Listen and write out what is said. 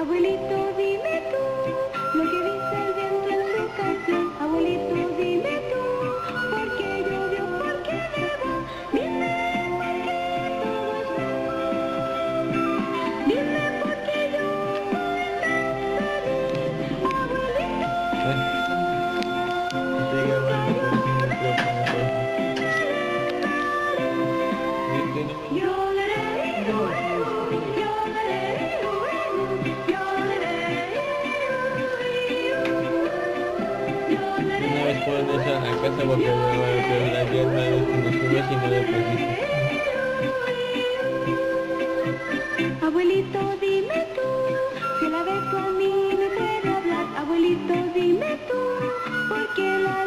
Abuelito, dime tú lo que dice el viento en su canción. Abuelito, dime tú por qué llovió, por qué nevó. Dime por qué todo es blanco. Dime por qué yo soy tan feliz. Abuelito, una vez fueron eso a casa porque la pierna de nos fuimos y no le pusiste. abuelito, dime tú si la beso a mí me puede hablar. Abuelito, dime tú por qué la